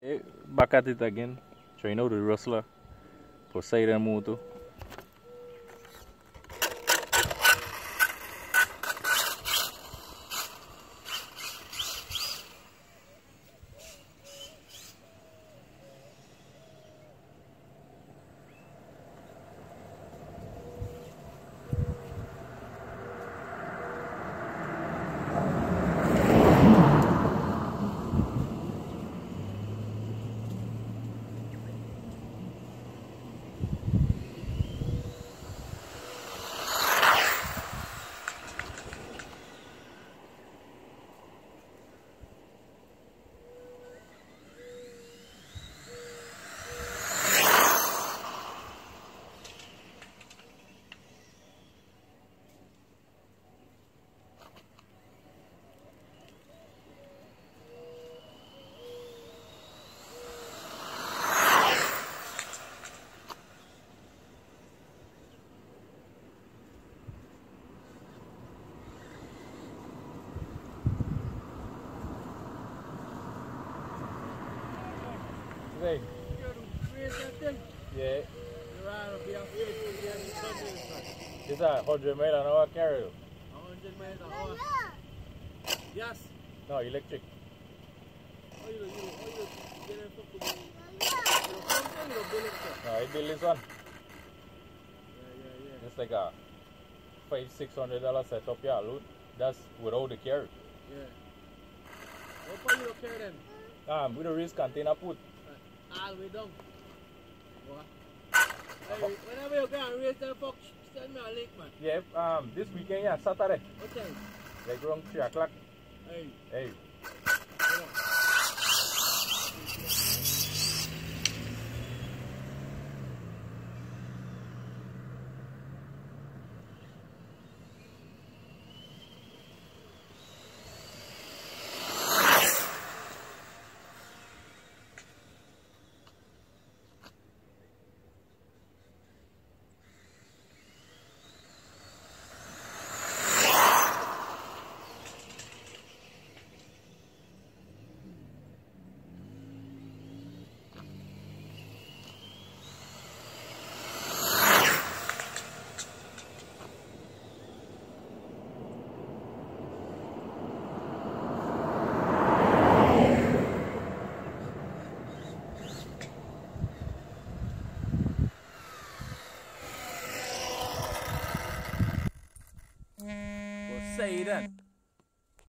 Back at it again, trying out the rustler for Poseidon motor. Hey. Yeah. It's a 100 mile an hour carry. 100 miles an hour. Yes. No, electric. No, I built this one. Yeah. It's like a $500-600 setup, yeah, load. That's without the carry. Yeah. How far you carry them? With the race container put. All the way down. What? Hey, whenever you can raise them folks, send me a link, man. Yeah, this weekend, yeah, Saturday. What time? Like around 3 o'clock. Hey. Hey.